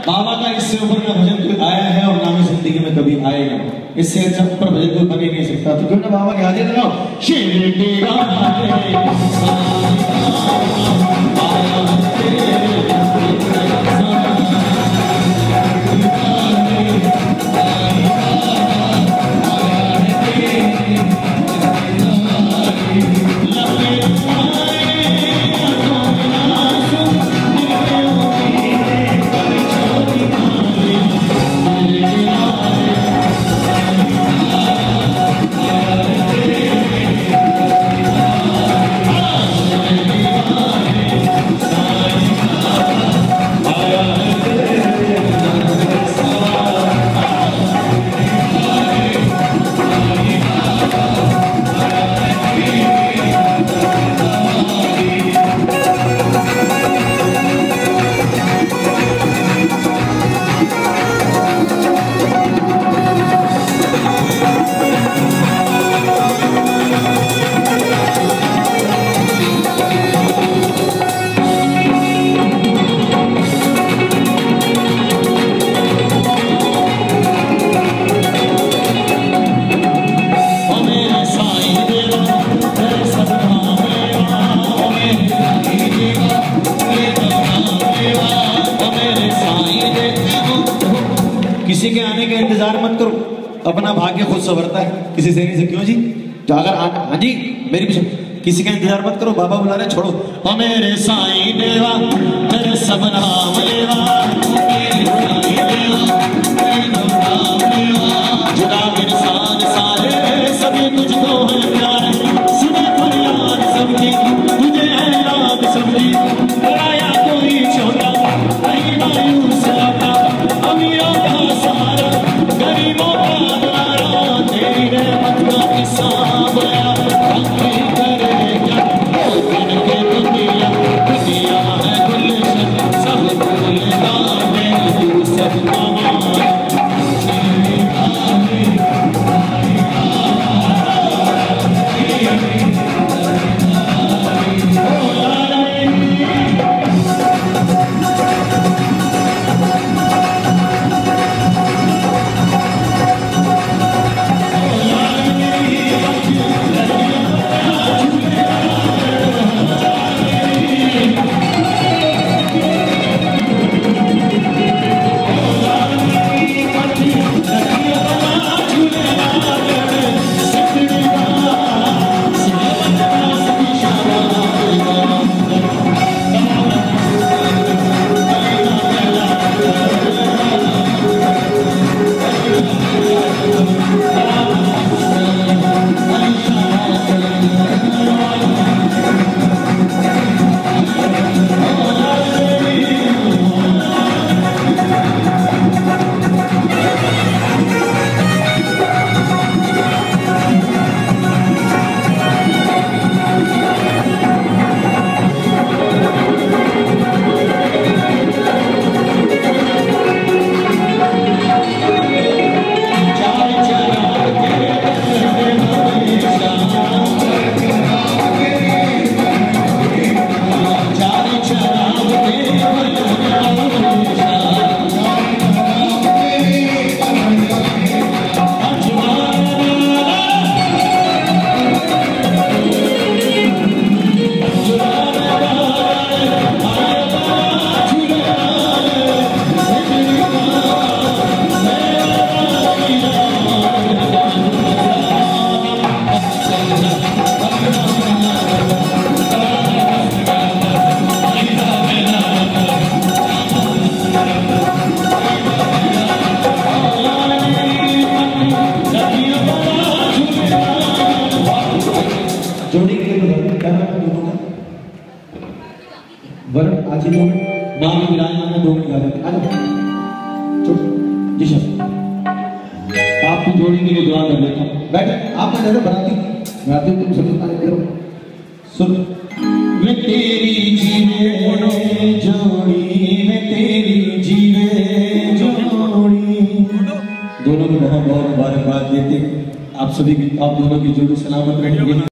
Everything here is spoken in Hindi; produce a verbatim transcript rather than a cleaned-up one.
बाबा का इससे ऊपर का भजन कोई आया है और ना ही जिंदगी में कभी आएगा। इससे अच्छा ऊपर भजन कोई बन ही नहीं सकता। तो क्यों ना बाबा के हाजिर लगाओ। किसी के आने का इंतजार मत करो, अपना भाग्य खुद संवरता है। किसी से नहीं से क्यों जी, तो अगर आना, हाँ जी मेरी भी किसी का इंतजार मत करो, बाबा बुला रहे, छोड़ो। ओ मेरे साईं देवा तेरे सब नाम लेवा, जुदा मेरे साथ सारे सभी तुझको है प्यारे, सुने फरियाद सबकी तुझे है याद सबकी, बुलाया कोई छोटा नहीं मायूस लौटा, अमीरों का सहारा गरीबों का दुलारा, तेरी रहमत का किस्सा बया जोड़ी के लिए क्या नाम है दोनों का? वरुण आज ही दो मिनट माँ भी विराजमान है, दो मिनट गा देते। आ जाओ जी सर, आपकी जोड़ी के लिए दुआ कर लेता हूँ। बैठे आप ना जरा बराती बराती तुम समझता है करो। सुन मैं तेरी जीवे जोड़ी, मैं तेरी जीवे जोड़ी, दोनों को बहुत बहुत मुबारकबाद देते। आप सभी की, आप दोनों की जोड़ी सलामत रहेंगे।